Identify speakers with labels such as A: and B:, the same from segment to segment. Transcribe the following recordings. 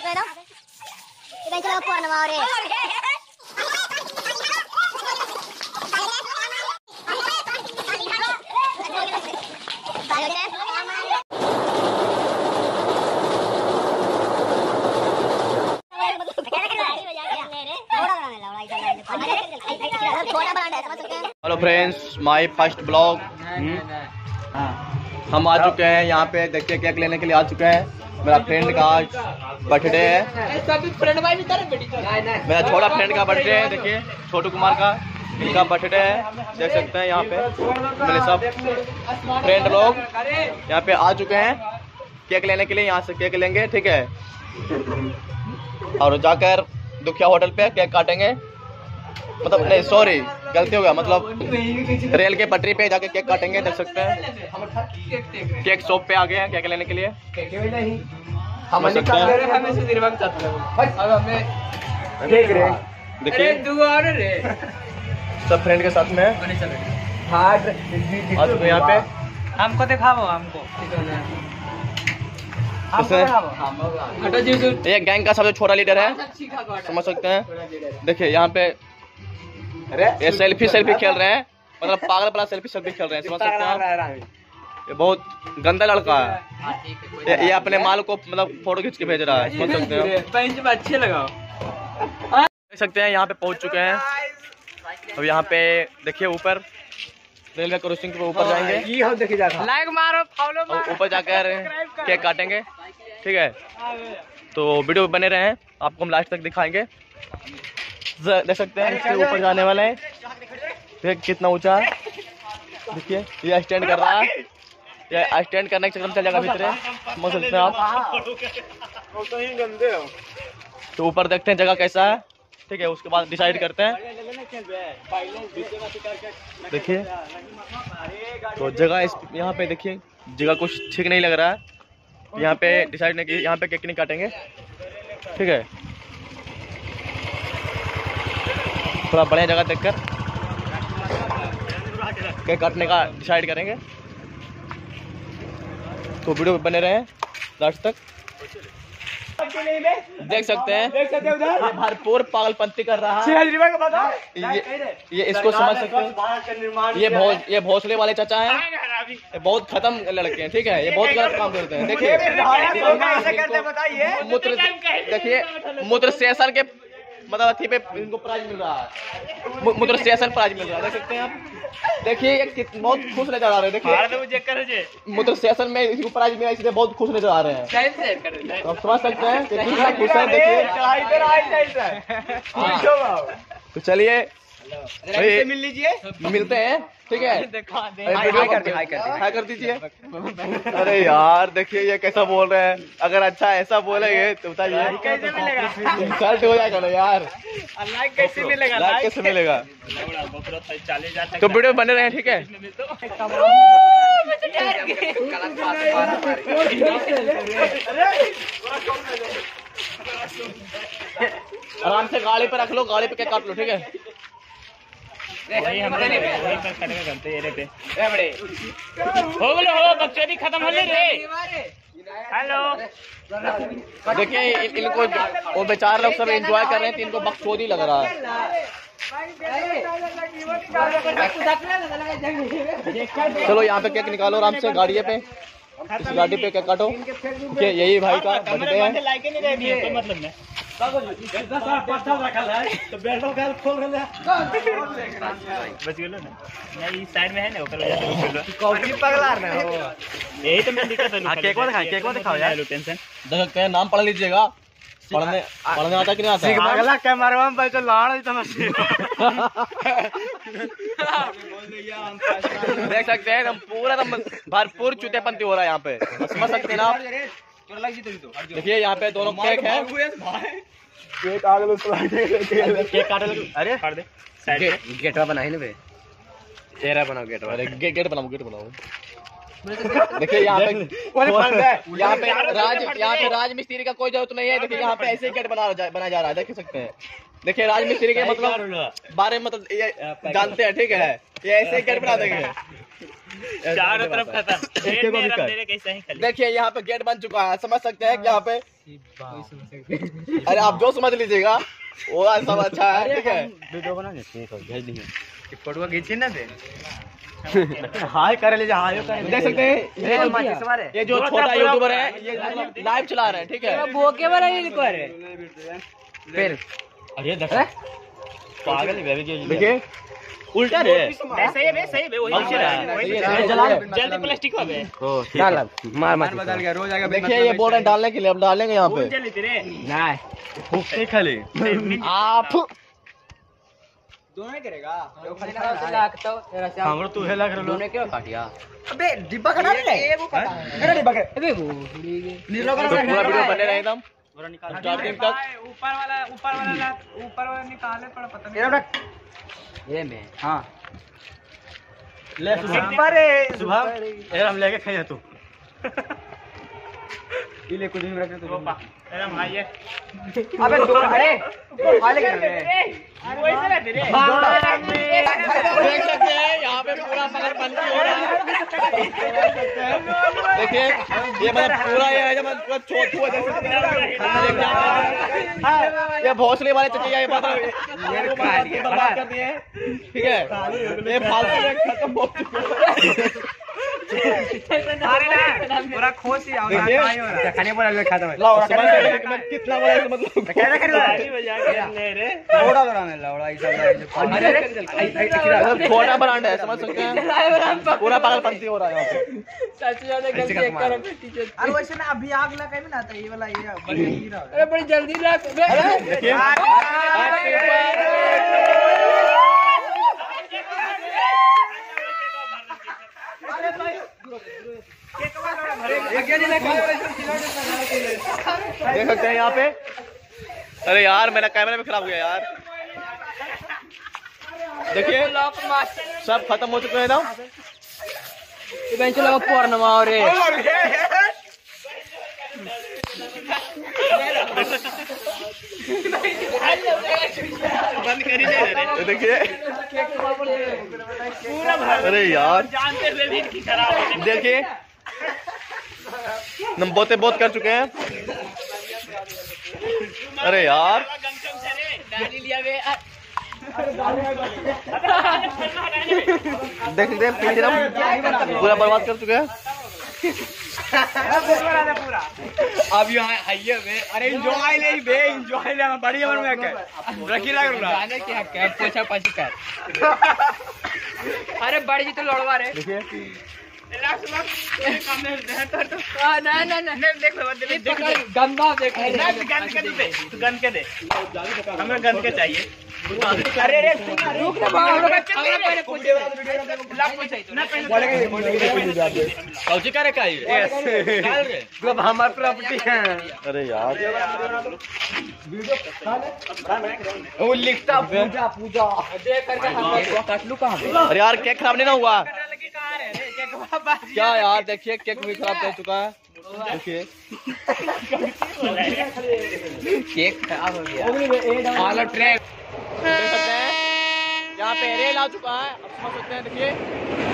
A: Hello friends, my first blog. हम आ चुके हैं यहाँ पे, देखिए केक लेने के लिए आ चुके हैं। मेरा फ्रेंड का आज बर्थडे है, मेरा छोटा फ्रेंड का बर्थडे है। देखिए छोटू कुमार का, इनका बर्थडे है। देख सकते हैं यहाँ पे मेरे सब फ्रेंड लोग यहाँ पे आ चुके हैं केक लेने के लिए। यहाँ से केक लेंगे, ठीक है, और जाकर दुखिया होटल पे केक काटेंगे। मतलब नहीं, सॉरी, गलती हो गया, मतलब रेल के पटरी पे जाके केक काटेंगे। देख सकते हैं केक शॉप पे आ गए हैं केक लेने के लिए। देखिए सब फ्रेंड के साथ में यहाँ पे
B: हमको दिखाओ, हमको
A: ये गैंग का सबसे छोटा लीडर है, समझ सकते हैं। देखिए यहाँ पे ये सेल्फी खेल रहे हैं, मतलब पागल वाला सेल्फी खेल रहे हैं, समझ सकते हैं। ये बहुत गंदा लड़का है, ये अपने माल को मतलब फोटो खींच के भेज रहा है, समझ सकते हैं।
B: अच्छे लगाओ।
A: देख सकते हैं यहाँ पे पहुंच चुके हैं। अब यहाँ पे देखिए ऊपर रेलवे क्रॉसिंग के ऊपर जाएंगे,
B: लाइक मारो, फॉलो मारो,
A: ऊपर जाकर केक काटेंगे, ठीक है। तो वीडियो बने रहे हैं, आपको हम लास्ट तक दिखाएंगे। देख सकते हैं इसके ऊपर जाने वाले हैं, देख कितना ऊंचा है। देखिए ये स्टैंड कर रहा है, ये स्टैंड करने के चक्कर में चल जाएगा भीतर, समझ सकते हैं आप। तो ऊपर देखते हैं जगह कैसा है, ठीक है, उसके बाद डिसाइड करते हैं। देखिए तो जगह यहाँ पे देखिए जगह कुछ ठीक नहीं लग रहा है। यहाँ पे डिसाइड नहीं कि यहाँ पे केक नहीं काटेंगे, ठीक है। थोड़ा बढ़िया जगह देखकर केक काटने का डिसाइड करेंगे। तो वीडियो में बने रहे लास्ट तक। देख सकते हैं ये भरपूर पागलपंती कर रहा है। ये इसको समझ सकते हैं, ये भोसले वाले चाचा हैं, ये बहुत खत्म लड़के हैं, ठीक है। ये बहुत गलत काम करते हैं। देखिए देखिए मूत्र सेशन के मतलब अथी पे इनको प्राइज मिल रहा है, मूत्र सेशन प्राइज मिल रहा है, देख सकते हैं आप। देखिए ये बहुत खुश नजर आ रहे हैं। देखिए मूत्र सेशन में इसको प्राइज मिला, इसलिए बहुत खुश नजर आ रहे हैं। तो समझ सकते हैं कि कितना खुश है। देखिए तो चलिए मिल लीजिए, मिलते हैं, ठीक है। हाय कर दीजिए। अरे यार देखिए ये कैसा बोल रहे हैं, अगर अच्छा ऐसा बोलेंगे तो बताइए इंसल्ट हो जाएगा ना यार। लाइक कैसे मिलेगा? तो वीडियो बने रहे, ठीक है। आराम से गाड़ी पे रख लो, गाड़ी पे केक काट लो, ठीक है।
B: हो बच्चे भी खत्म हो रे। हेलो
A: देखिए इनको वो बेचारे लोग सब एंजॉय कर रहे हैं, तो इनको बकचोदी लग रहा है। चलो यहाँ पे केक निकालो आराम से गाड़ी पे, इस गाड़ी पे केक काटो। यही भाई का बर्थडे है। मतलब
B: साइड में है ना, यही तो मैं दिक्कत है। केक दिखाओ यार, टेंशन
A: देख सकते हैं, नाम पढ़ लीजिएगा। पढ़ने आता कि नहीं आता? देख सकते हैं पूरा भरपूर चूतेपंती हो रहा है यहाँ पे, समझ सकते हैं ना आप। देखिए यहाँ पे दोनों केक है, केक काटे। अरे गेटवा बनाई ना, चेहरा बनाओ, गेट बनाओ। देखिए यहाँ पे राज मिस्त्री का कोई जरूरत नहीं है। देखिए यहाँ पे ऐसे ही गेट बनाया जा रहा है, देख सकते हैं। देखिए राज मिस्त्री के मतलब बारे में मतलब ये जानते हैं, ठीक है, ये ऐसे ही गेट बना देंगे।
B: चारों तरफ खत्म। मेरे कैसे ही खाली।
A: देखिए यहाँ पे गेट बन चुका है, समझ सकते हैं कि यहाँ पे, अरे आप जो समझ लीजिएगा वो सब अच्छा है, ठीक है।
C: वीडियो बना भेज देंगे,
B: फोटो खींची ना दे।
C: हाय कर लीजिए, हाय
A: देख सकते हैं ये जो छोटा यूट्यूबर है ये मतलब लाइव चला रहे हैं, ठीक है।
B: बोके वाला ये कर फिर
C: अरे देख पागल है,
A: देखिए
C: उल्टा रे,
B: सही है वही जल्दी प्लास्टिक हो गए।
C: चल मार मार बदल गया, रोज आएगा।
A: देखिए ये बोल रहे हैं डालने के लिए, अब डालेंगे यहाँ पे।
B: जल्दी तेरे
C: नहीं खाली
A: आप
B: दोनों ही करेगा।
C: हमरो तू है लग रहा
B: दोनों क्यों काटिया?
C: अबे डिब्बा कटा रे,
B: वो कटा है डिब्बा के। अबे वो
A: तो पूरा वीडियो बने रहे एकदम स्टार्टिंग तक।
B: ऊपर वाला निकाले थोड़ा पता नहीं। ये में हां
C: ले सुबह ए हम लेके खाइए तू ले कुछ नहीं रख तू
B: अरे भाई ये
C: अबे अरे खा ले
B: वो ऐसे रहते रे।
A: देख सकते हैं यहाँ पे पूरा मगरपंछी हो रहा है। देखिए ये मतलब पूरा ये है, मतलब पूरा छोटू है जैसे ये भोसले वाले चचे ये बर्बाद कर दिए, ठीक है। ये फालतू में खत्म हो चुका
B: पूरा खोस ही आओ
A: है।
C: खाने पर खाता है
A: कितना बड़ा है मतलब
C: कैसे खरीदा
B: रे
C: थोड़ा बड़ा में लौड़ा
A: छोटा ब्रांड है, समझ सकते हैं। पूरा पागलपंती हो रहा है यहाँ पे।
B: सच ज्यादा गलती एक कर टीचर। अरे वैसे ना अभी आग लगा भी ना था ये वाला ये बड़ी हीरा। अरे बड़ी जल्दी लग।
A: देखिए देख सकते हैं यहाँ पे। अरे यार मेरा कैमरा भी खराब हो गया यार। देखिए सब खत्म हो चुके हैं एकदम।
B: पूर्णिमा और बंद कर ही दे रहे।
A: देखिए अरे यार
B: जानते हुए भी इनकी खराब है।
A: देखिए हम बहुत कर चुके हैं। अरे यार देख सकते पीछे हम पूरा बर्बाद कर चुके हैं।
C: अब यहाँ आइए बे, अरे एंजॉय ले बे, एंजॉय ले बड़ी उम्र में के रखी लग रहा
B: जाने की हक है, पोछा पाछी कर। अरे बड़ी जी तो लड़वा रे।
A: देखिए
B: गंदा देख गन के दे, हमें गन के चाहिए।
C: अरे रे
B: रुक
C: कौची करे का ये हमारी प्रॉपर्टी है।
A: अरे यार
C: वो लिखता पूजा पूजा
B: काट लू कहाँ?
A: अरे यार केक खराब नहीं ना हुआ क्या यार? देखिए केक भी खराब कर चुका है। देखिए
B: केक खराब हो गया। आलो ट्रैक
A: देख सकते हैं यहाँ पे रेल आ चुका है, अब समझ सकते हैं। देखिए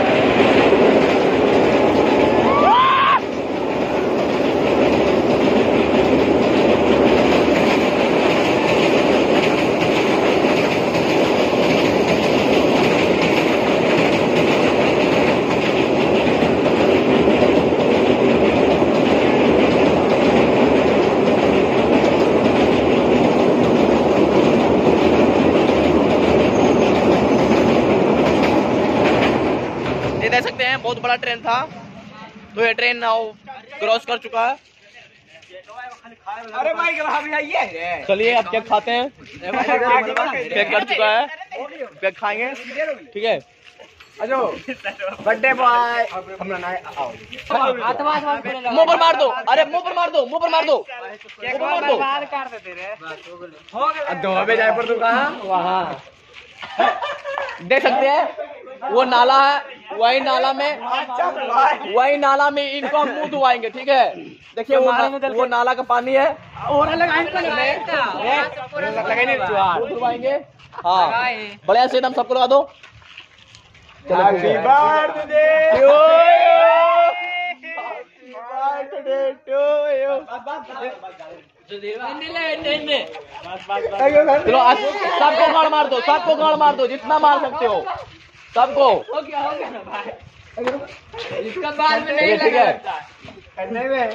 A: देख सकते हैं बहुत बड़ा ट्रेन था, तो ये ट्रेन नाउ क्रॉस कर चुका है।
C: अरे भाई भाभी आइए,
A: चलिए अब केक खाते हैं। केक कट चुका है, केक खाएंगे, ठीक है।
C: बर्थडे बॉय
A: मुंह पर मार दो, अरे मुंह पर मार दो, मुंह पर मार दो, मुंह पर मार दो।
B: कर देते रे।
C: दो बजे जाए पर तू कहाँ वहाँ
A: देख सकते हैं वो नाला है, वही नाला में इनको हम मुंह धुआएंगे, ठीक है। देखिए वो नाला का पानी है, धुआएंगे। हाँ बढ़िया से एकदम सबको लगा दो। Happy birthday to you. चलो सबको गाड़ मार दो, सबको गाड़ मार दो, जितना मार सकते हो सबको।
B: हो गया ना भाई, इसका बाद में नहीं
A: ठीक है
C: करने में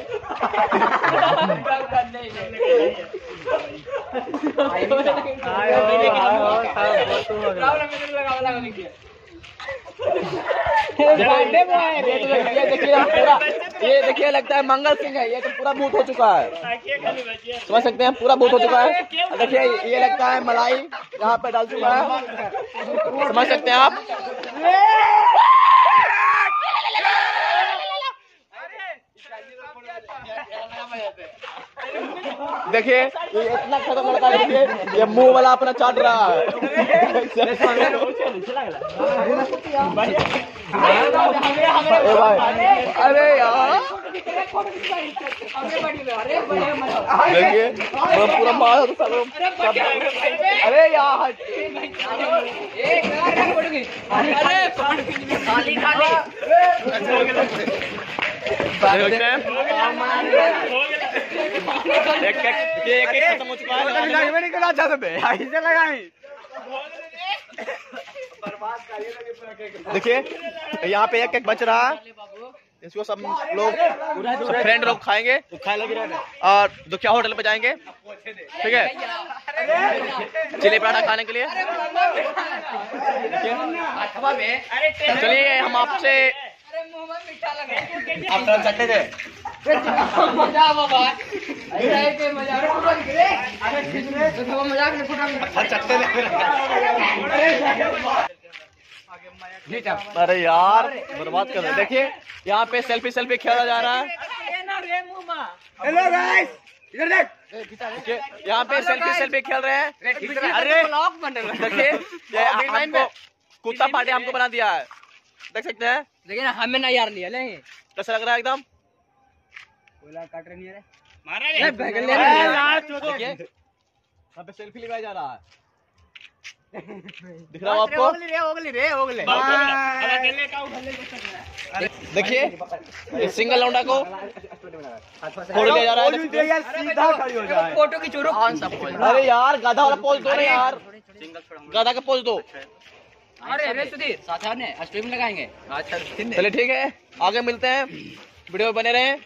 A: ये देखिए लगता है मंगल सिंह है, ये तो पूरा बूथ हो चुका है, समझ सकते हैं पूरा बूथ हो चुका है। देखिए ये लगता है मलाई यहाँ पे डाल चुका है, समझ सकते हैं आप। देखिए ये इतना खत्म लड़का, देखिए ये मुंह वाला अपना चाट रहा है। अरे यार देखिए पूरा मार, अरे यार खत्म हो चुका है,
C: निकला
A: देखिए यहाँ पे एक बच रहा है, इसको सब लोग फ्रेंड लोग खाएंगे और दुखिया होटल पे जाएंगे, ठीक है चिली पराठा खाने के लिए। चलिए हम आपसे
C: आप तरफ चट्टे थे
A: अरे यार बर्बाद कर रहे। देखिए यहाँ पे सेल्फी खेला जा रहा है।
C: हेलो गाइस, इधर देख।
A: देखिए यहाँ पे सेल्फी खेल रहे हैं। अरे देखिए ये हमको कुत्ता पार्टी हमको बना दिया है, देख सकते हैं।
B: लेकिन हमें ना यार लिया लेंगे,
A: कैसा लग रहा है एकदम।
B: काट रहे नहीं है
A: देखिए यहाँ पे सेल्फी लिया जा रहा है, दिख रहा है आपको। देखिए सिंगल लौंडा को फोड़ लिया जा रहा है।
C: सीधा खड़ी हो जाए।
B: फोटो की चोरो कौन सा पोज?
A: अरे यार गधा वाला पोज दो ना यार, गधा का पोज दो।
B: अरे सुधीर साथ ने स्ट्रीम लगाएंगे। अच्छा
A: चलिए ठीक है, आगे मिलते हैं, वीडियो में बने रहें।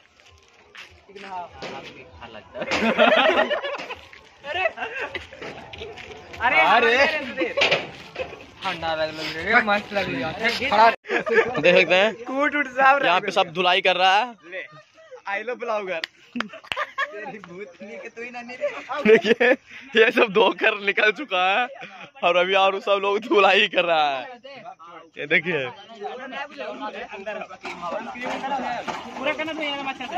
C: अरे
B: ठंडा लग रहा है, मस्त लग रही है।
A: देख सकते हैं
C: कूट उठ साहब
A: यहाँ पे सब धुलाई कर रहा है।
C: आई लो ब्लॉगर।
A: देखिए ये सब धोकर निकल चुका है और अभी और सब लोग धुलाई कर रहा है। ये देखिए
C: पूरा करना तो यार अच्छा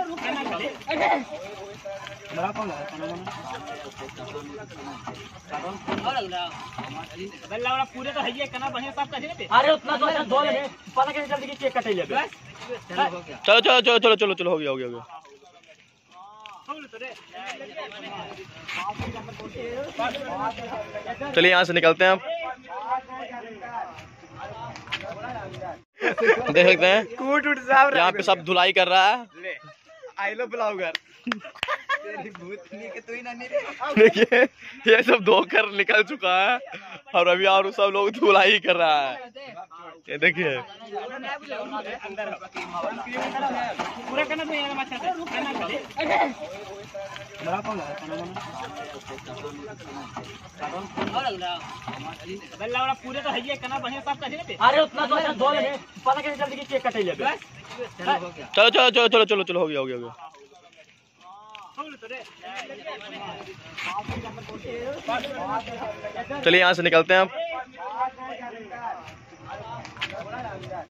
C: पूरे तो है करना बढ़िया साफ कर।
A: अरे उतना दो लगे पता कैसे जल्दी की केक कटे लगे। चलो चलो चलो चलो चलो चलो हो गया हो गया हो गया। चलिए यहाँ से निकलते हैं आप। देख सकते हैं
C: कूट उठ साहब
A: यहाँ पे सब धुलाई कर रहा है।
C: आई लो ब्लॉगर।
A: देखिए ये सब धोकर निकल चुका है और अभी और सब लोग धुलाई कर रहा है। ये देखिए
C: पूरा करना तो यार अच्छा पूरे तो है करना बढ़िया साफ कर।
A: अरे उतना दो लगे पता कैसे जल्दी की केक कटे लगे। चलो चलो चलो चलो चलो चलो हो गया हो गया हो गया। चलिए यहाँ से निकलते हैं आप।